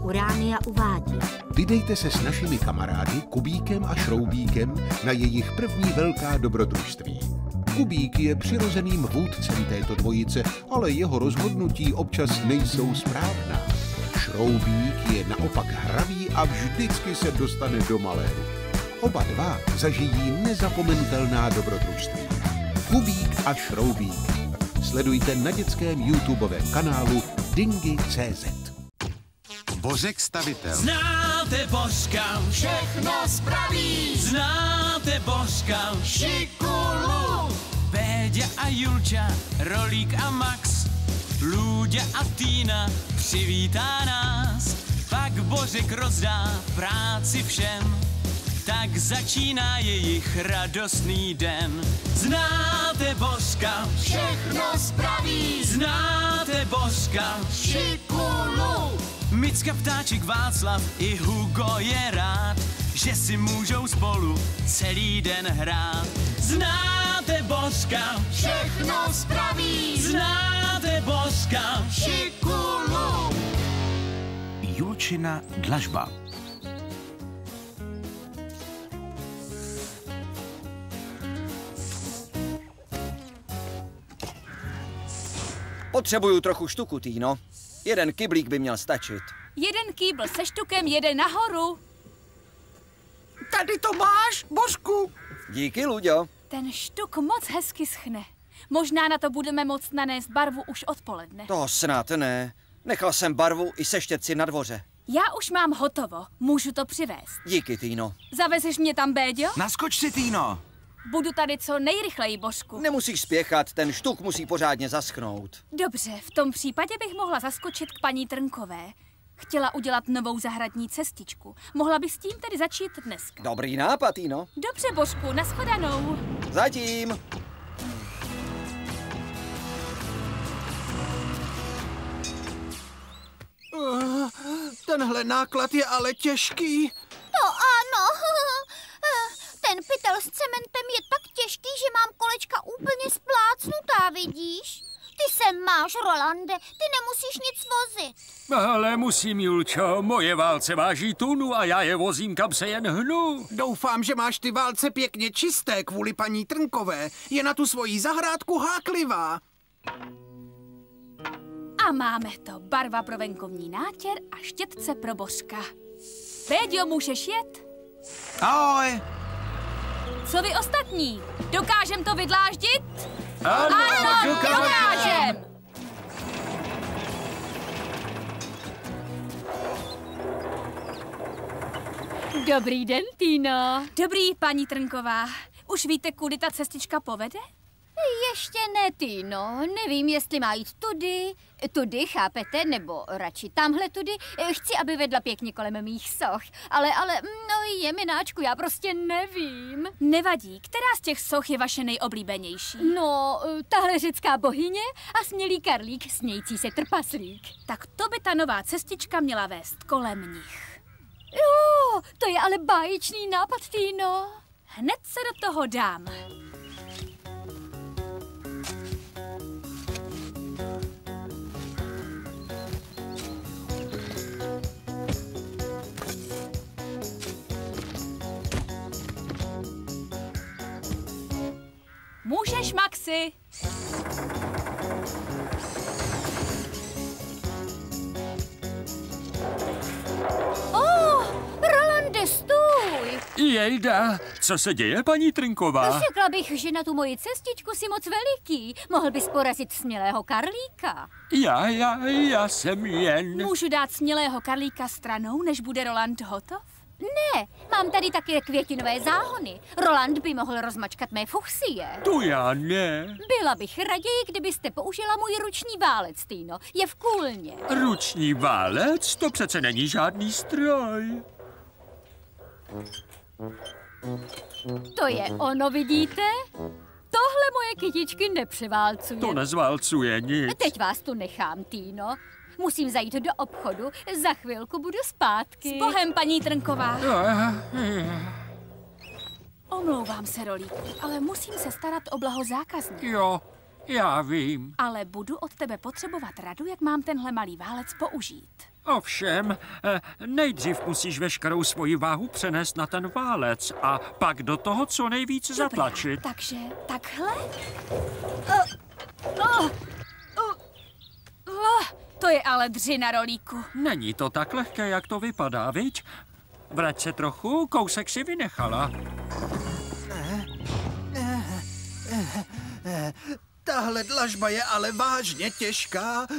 Uránia uvádí. Vydejte se s našimi kamarády Kubíkem a Šroubíkem na jejich první velká dobrodružství. Kubík je přirozeným vůdcem této dvojice, ale jeho rozhodnutí občas nejsou správná. Šroubík je naopak hravý a vždycky se dostane do maléru. Oba dva zažijí nezapomenutelná dobrodružství. Kubík a Šroubík. Sledujte na dětském YouTubeovém kanálu Dingy.cz. Bořek stavitel. Znáte Božka, všechno spraví. Znáte Božka, Šikulu. Béďa a Julča, Rolík a Max, Lůďa a Týna přivítá nás. Pak Bořek rozdá práci všem, tak začíná jejich radostný den. Znáte Božka, všechno spraví. znáte Božka, Šikulu. Micka, Ptáček, Václav i Hugo je rád, že si můžou spolu celý den hrát. Znáte Božka, všechno spraví. znáte Božka, Šikulu. Julčina dlažba. Potřebuju trochu štuku, Týno. Jeden kyblík by měl stačit. Jeden kýbl se štukem jede nahoru. Tady to máš, Božku. Díky, Luďo. Ten štuk moc hezky schne. Možná na to budeme moct nanést barvu už odpoledne. To snad ne. Nechal jsem barvu i seštětci na dvoře. Já už mám hotovo. Můžu to přivést. Díky, Týno. Zavezeš mě tam, Béďo? Naskoč si, Týno. Budu tady co nejrychleji, Božku. Nemusíš spěchat, ten štuk musí pořádně zaschnout. Dobře, v tom případě bych mohla zaskočit k paní Trnkové. Chtěla udělat novou zahradní cestičku. Mohla bych s tím tedy začít dneska. Dobrý nápad, Týno. Dobře, Božku, nashledanou. Zatím. Tenhle náklad je ale těžký. To ano. Ten pytel s cementem je tak těžký, že mám kolečka úplně splácnutá, vidíš? Ty sem máš, Rolande, ty nemusíš nic vozit. Ale musím, Julčo, moje válce váží tunu a já je vozím, kam se jen hnu. Doufám, že máš ty válce pěkně čisté kvůli paní Trnkové. Je na tu svoji zahrádku háklivá. A máme to. Barva pro venkovní nátěr a štětce pro Božka. Béďo, můžeš jet? Ahoj. Co vy ostatní? Dokážem to vydláždit? Ano, dokážem! Dobrý den, Týno. Dobrý, paní Trnková. Už víte, kudy ta cestička povede? Ještě ne, Týno. Nevím, jestli má jít tudy, chápete, nebo radši tamhle tudy. Chci, aby vedla pěkně kolem mých soch. Ale, no jemináčku, já prostě nevím. Nevadí. Která z těch soch je vaše nejoblíbenější? No, tahle řecká bohyně a smělý karlík, smějící se trpaslík. Tak to by ta nová cestička měla vést kolem nich. Jo, to je ale báječný nápad, Týno. Hned se do toho dám. Můžeš, Maxi. Rolande, stůj! Jejda, co se děje, paní Trnková? Řekla bych, že na tu moji cestičku si moc veliký. Mohl bys porazit smělého karlíka. Já jsem jen... Můžu dát smělého karlíka stranou, než bude Roland hotov? Ne, mám tady také květinové záhony. Roland by mohl rozmačkat mé fuchsie. To já ne. Byla bych raději, kdybyste použila můj ruční válec, Týno. Je v kůlně. Ruční válec? To přece není žádný stroj. To je ono, vidíte? Tohle moje kytičky nepřeválcuje. To nezválcuje nic. Teď vás tu nechám, Týno. Musím zajít do obchodu. Za chvilku budu zpátky. S Bohem, paní Trnková. Omlouvám se, Rolíku, ale musím se starat o blaho zákazníků. Jo, já vím. Ale budu od tebe potřebovat radu, jak mám tenhle malý válec použít. Ovšem, nejdřív musíš veškerou svoji váhu přenést na ten válec a pak do toho co nejvíc zatlačit. Takže takhle? To je ale dřina, Rolíku. Není to tak lehké, jak to vypadá, viď? Vrať se trochu, kousek si vynechala. Tahle dlažba je ale vážně těžká.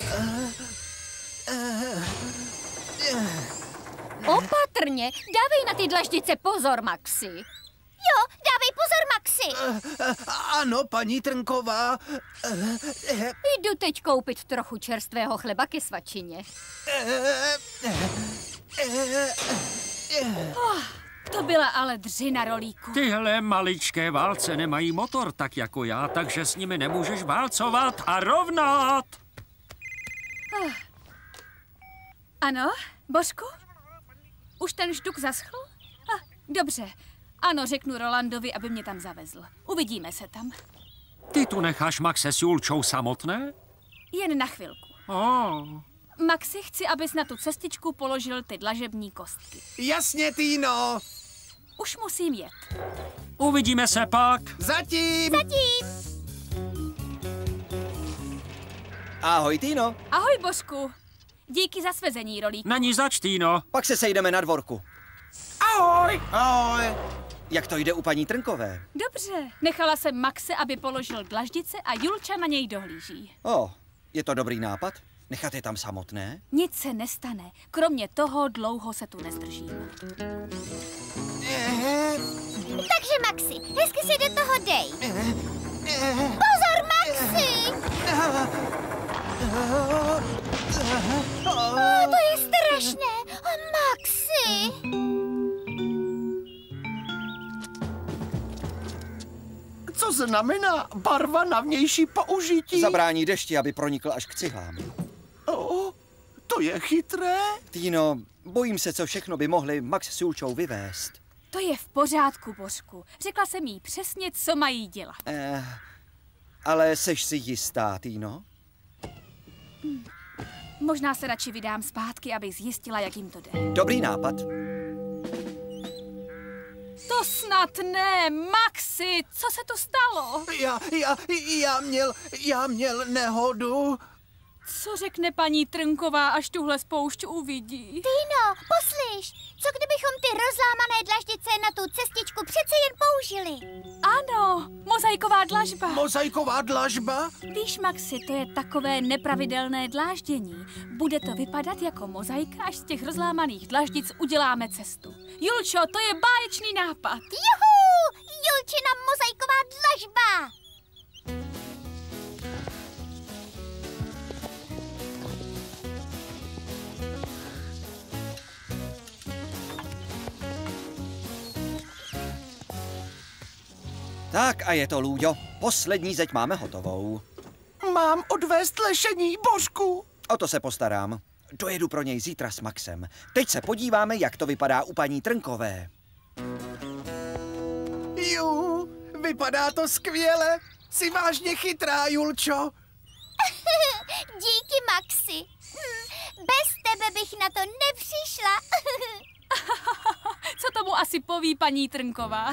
Opatrně, dávej na ty dlaždice pozor, Maxi. Jo, dávej pozor, Maxi. Ano, paní Trnková. Jdu teď koupit trochu čerstvého chleba ke svačině. To byla ale dřina, Rolíku. Tyhle maličké válce nemají motor tak jako já, takže s nimi nemůžeš válcovat a rovnat. Ano, Božku? Už ten žduk zaschl? Dobře. Ano, řeknu Rolandovi, aby mě tam zavezl. Uvidíme se tam. Ty tu necháš Maxe s Julčou samotné? Jen na chvilku. Maxi, chci, abys na tu cestičku položil ty dlažební kostky. Jasně, Týno. Už musím jet. Uvidíme se pak. Zatím. Ahoj, Týno. Ahoj, Božku. Díky za svezení, Rolíku. Není zač, Týno. Pak se sejdeme na dvorku. Ahoj. Ahoj. Jak to jde u paní Trnkové? Dobře. Nechala jsem Maxe, aby položil dlaždice a Julča na něj dohlíží. Je to dobrý nápad? Nechat je tam samotné? Nic se nestane. Kromě toho dlouho se tu nezdržím. Takže, Maxi, hezky si do toho dej. Pozor, Maxi! To je strašné. Maxi! Co znamená barva na vnější použití? Zabrání dešti, aby pronikl až k cihlám. To je chytré. Týno, bojím se, co všechno by mohli Max s Julčou vyvést. To je v pořádku, Božku. Řekla jsem jí přesně, co mají dělat. Ale seš si jistá, Týno? Možná se radši vydám zpátky, abych zjistila, jak jim to jde. Dobrý nápad. To snad ne, Maxi, co se to stalo? Já měl nehodu. Co řekne paní Trnková, až tuhle spoušť uvidí? Týno, poslyš, co kdybychom ty rozlámané dlaždice na tu cestičku přece jen použili? Ano, mozaiková dlažba. Mozaiková dlažba? Víš, Maxi, to je takové nepravidelné dláždění. Bude to vypadat jako mozaika, až z těch rozlámaných dlaždic uděláme cestu. Julčo, to je báječný nápad. Juhu, Julčina mozaiková dlažba! Tak a je to, Lůďo. Poslední zeď máme hotovou. Mám odvést lešení, Božku. O to se postarám. Dojedu pro něj zítra s Maxem. Teď se podíváme, jak to vypadá u paní Trnkové. Vypadá to skvěle. Jsi vážně chytrá, Julčo. Díky, Maxi. Bez tebe bych na to nepřišla. Co tomu asi poví paní Trnková?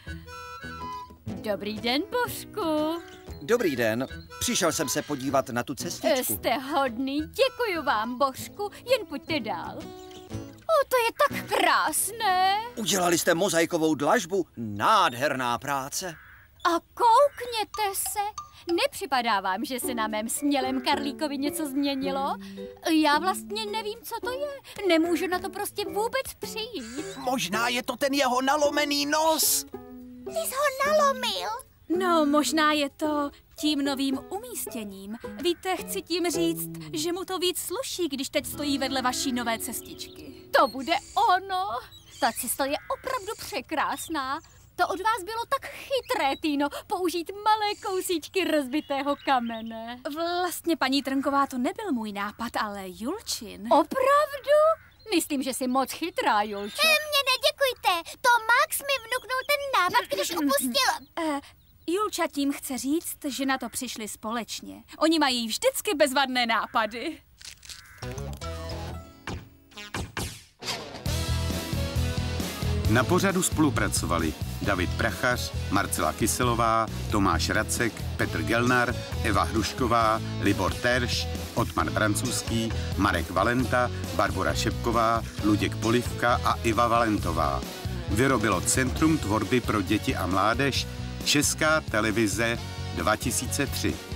Dobrý den, Božku. Dobrý den. Přišel jsem se podívat na tu cestičku. Jste hodný, děkuji vám, Božku. Jen pojďte dál. To je tak krásné. Udělali jste mozaikovou dlažbu. Nádherná práce. A koukněte se. Nepřipadá vám, že se na mém smělém karlíkovi něco změnilo? Já vlastně nevím, co to je. Nemůžu na to prostě vůbec přijít. Možná je to ten jeho nalomený nos. Ty jsi ho nalomil? No, možná je to tím novým umístěním. Víte, chci tím říct, že mu to víc sluší, když teď stojí vedle vaší nové cestičky. To bude ono. Ta cesta je opravdu překrásná. To od vás bylo tak chytré, Týno, použít malé kousíčky rozbitého kamene. Vlastně, paní Trnková, to nebyl můj nápad, ale Julčin. Opravdu? Myslím, že jsi moc chytrá, Julčo. Mě neděkujte. To Max mi vnuknul ten nápad, když opustil... Julča tím chce říct, že na to přišli společně. Oni mají vždycky bezvadné nápady. Na pořadu spolupracovali David Prachař, Marcela Kyselová, Tomáš Racek, Petr Gelnar, Eva Hrušková, Libor Terš, Otmar Francouzský, Marek Valenta, Barbora Šepková, Luděk Polivka a Iva Valentová. Vyrobilo Centrum tvorby pro děti a mládež, Česká televize 2003.